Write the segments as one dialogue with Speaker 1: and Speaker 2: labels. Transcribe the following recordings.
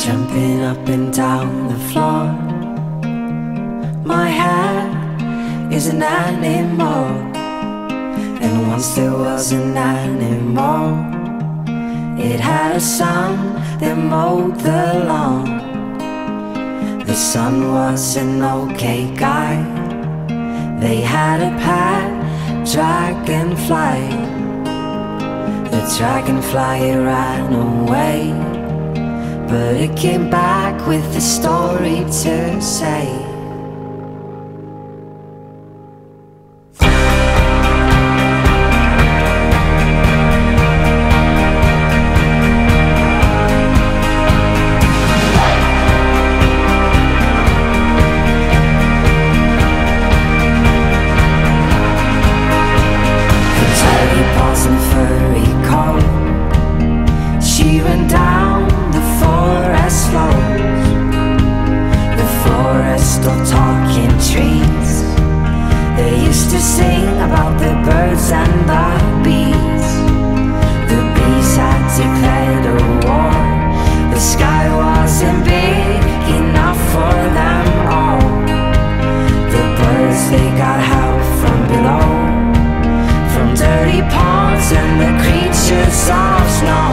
Speaker 1: jumping up and down the floor. My hair is an animal, and once there was an animal. It had a son that mowed the lawn. The son was an okay guy. They had a pet dragonfly. The dragonfly ran away, but it came back with a story to say. She ran down the forest slopes, the forest of talking trees. They used to sing about the birds and the bees. The bees had declared a war. The sky wasn't big enough for them all. The birds, they got help from below, from dirty ponds and the creatures of snow.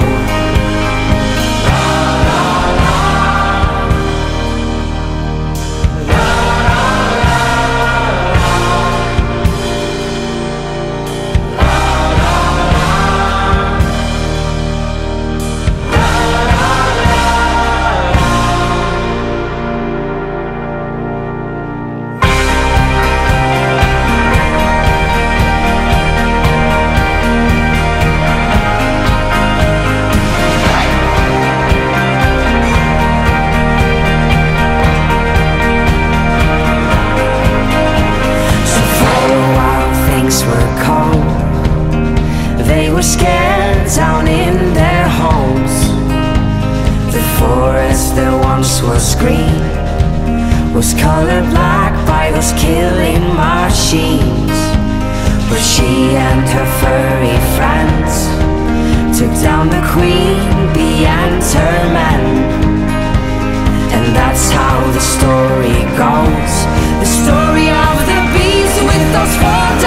Speaker 1: They were scared down in their homes. The forest that once was green was colored black by those killing machines. But she and her furry friends took down the queen bee and her men. And that's how the story goes, the story of the bees with those four